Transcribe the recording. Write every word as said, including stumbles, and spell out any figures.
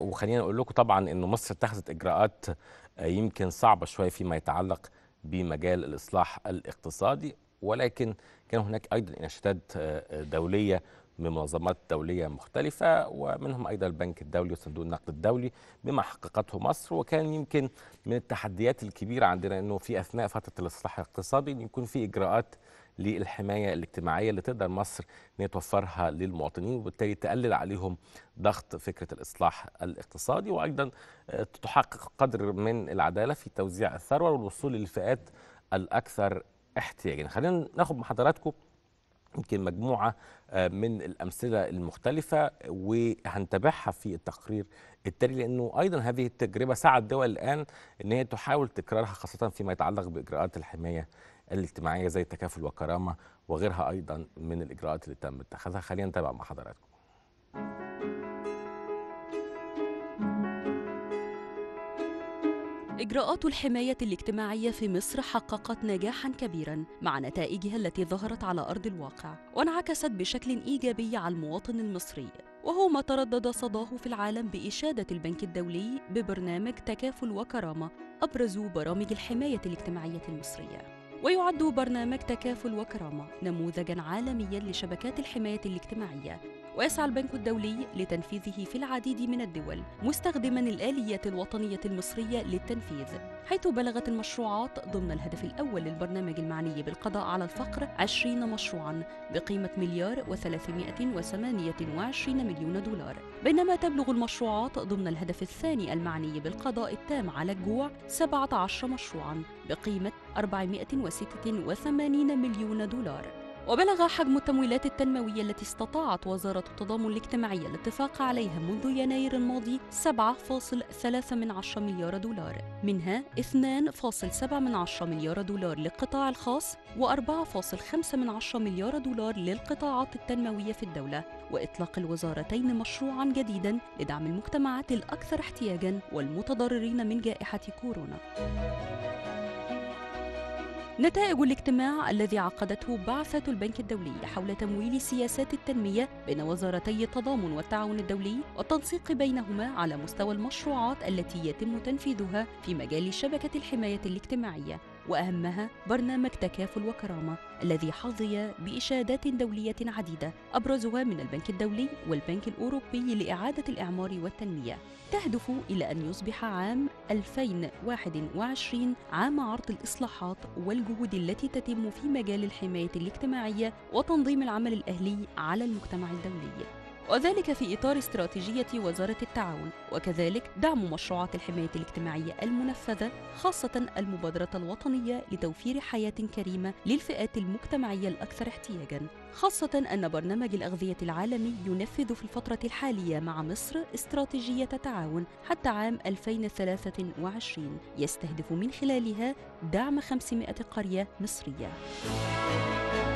وخلينا نقول لكم طبعا انه مصر اتخذت اجراءات يمكن صعبه شويه فيما يتعلق بمجال الاصلاح الاقتصادي، ولكن كان هناك ايضا اناشدات دوليه من منظمات دوليه مختلفه، ومنهم ايضا البنك الدولي وصندوق النقد الدولي بما حققته مصر. وكان يمكن من التحديات الكبيره عندنا انه في اثناء فتره الاصلاح الاقتصادي يكون في اجراءات للحمايه الاجتماعيه اللي تقدر مصر ان هي توفرها للمواطنين، وبالتالي تقلل عليهم ضغط فكره الاصلاح الاقتصادي، وايضا تحقق قدر من العداله في توزيع الثروه والوصول للفئات الاكثر احتياجا. خلينا ناخد مع حضراتكم يمكن مجموعه من الامثله المختلفه وهنتابعها في التقرير التالي، لانه ايضا هذه التجربه ساعد الدول الان ان هي تحاول تكرارها، خاصه فيما يتعلق باجراءات الحمايه الاجتماعيه زي التكافل والكرامه وغيرها ايضا من الاجراءات اللي تم اتخاذها. خلينا نتابع مع حضراتكم. إجراءات الحماية الاجتماعية في مصر حققت نجاحاً كبيراً مع نتائجها التي ظهرت على أرض الواقع، وانعكست بشكل إيجابي على المواطن المصري، وهو ما تردد صداه في العالم بإشادة البنك الدولي ببرنامج تكافل وكرامة أبرز برامج الحماية الاجتماعية المصرية. ويعد برنامج تكافل وكرامة نموذجاً عالمياً لشبكات الحماية الاجتماعية، ويسعى البنك الدولي لتنفيذه في العديد من الدول مستخدماً الآليات الوطنية المصرية للتنفيذ، حيث بلغت المشروعات ضمن الهدف الأول للبرنامج المعني بالقضاء على الفقر عشرين مشروعاً بقيمة مليار وثلاثمائة وثمانية وعشرين مليون دولار، بينما تبلغ المشروعات ضمن الهدف الثاني المعني بالقضاء التام على الجوع سبعة عشر مشروعاً بقيمة أربعمائة وستة وثمانين مليون دولار. وبلغ حجم التمويلات التنموية التي استطاعت وزارة التضامن الاجتماعي الاتفاق عليها منذ يناير الماضي سبعة فاصلة ثلاثة مليار دولار، منها اثنين فاصلة سبعة مليار دولار للقطاع الخاص وأربعة فاصلة خمسة مليار دولار للقطاعات التنموية في الدولة، وإطلاق الوزارتين مشروعاً جديداً لدعم المجتمعات الأكثر احتياجاً والمتضررين من جائحة كورونا. نتائج الاجتماع الذي عقدته بعثة البنك الدولي حول تمويل سياسات التنمية بين وزارتي التضامن والتعاون الدولي والتنسيق بينهما على مستوى المشروعات التي يتم تنفيذها في مجال شبكة الحماية الاجتماعية، وأهمها برنامج تكافل وكرامة الذي حظي بإشادات دولية عديدة أبرزها من البنك الدولي والبنك الأوروبي لإعادة الإعمار والتنمية، تهدف إلى أن يصبح عام ألفين وواحد وعشرين عام عرض الإصلاحات والجهود التي تتم في مجال الحماية الاجتماعية وتنظيم العمل الأهلي على المجتمع الدولي، وذلك في إطار استراتيجية وزارة التعاون، وكذلك دعم مشروعات الحماية الاجتماعية المنفذة، خاصة المبادرة الوطنية لتوفير حياة كريمة للفئات المجتمعية الأكثر احتياجاً، خاصة أن برنامج الأغذية العالمي ينفذ في الفترة الحالية مع مصر استراتيجية تعاون حتى عام ألفين وثلاثة وعشرين يستهدف من خلالها دعم خمسمائة قرية مصرية.